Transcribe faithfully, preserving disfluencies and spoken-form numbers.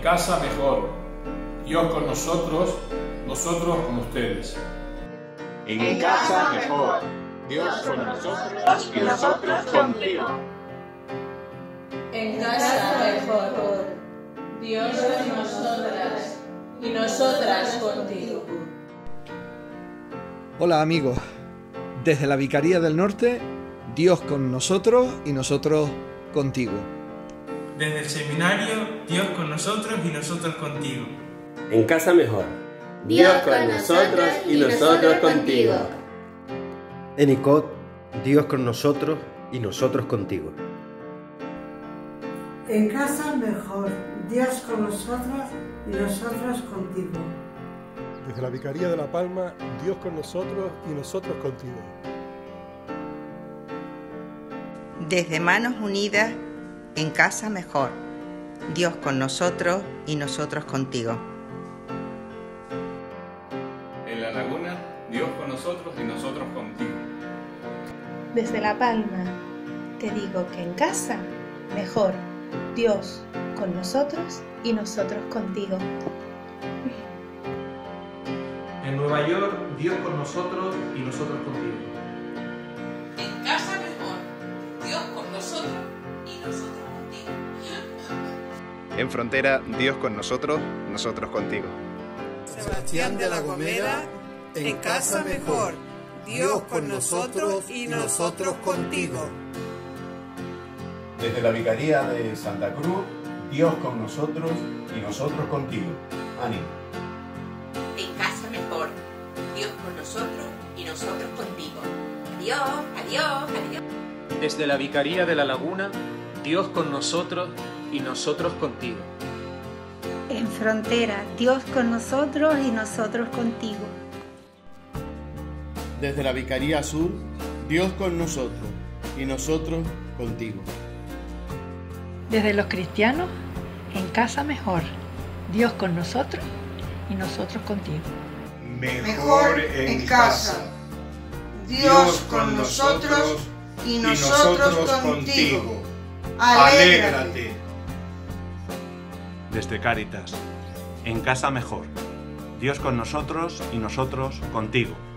casa mejor. Dios con nosotros, nosotros con ustedes. En casa mejor. Dios con nosotros y nosotros contigo. En casa mejor. Dios con nosotras y nosotras contigo. Hola amigos, desde la Vicaría del Norte, Dios con nosotros y nosotros contigo. Desde el seminario, Dios con nosotros y nosotros contigo. En casa mejor. Dios con nosotros y nosotros contigo. En ICOT, Dios con nosotros y nosotros contigo. En casa mejor. Dios con nosotros y nosotros contigo. Desde la Vicaría de La Palma, Dios con nosotros y nosotros contigo. Desde Manos Unidas, en casa mejor. Dios con nosotros y nosotros contigo. En La Laguna, Dios con nosotros y nosotros contigo. Desde La Palma, te digo que en casa mejor. Dios con nosotros y nosotros contigo. En Nueva York, Dios con nosotros y nosotros contigo. En casa mejor, Dios con nosotros y nosotros contigo. En Frontera, Dios con nosotros, nosotros contigo. Sebastián de la Gomera, en casa mejor, Dios con nosotros y nosotros contigo. Desde la Vicaría de Santa Cruz, Dios con nosotros y nosotros contigo. Ánimo. En casa mejor, Dios con nosotros y nosotros contigo. Adiós, adiós, adiós. Desde la Vicaría de La Laguna, Dios con nosotros y nosotros contigo. En Frontera, Dios con nosotros y nosotros contigo. Desde la Vicaría Sur, Dios con nosotros y nosotros contigo. Desde los cristianos, en casa mejor. Dios con nosotros y nosotros contigo. Mejor en casa. Dios con nosotros y nosotros contigo. Alégrate. Desde Cáritas, en casa mejor. Dios con nosotros y nosotros contigo.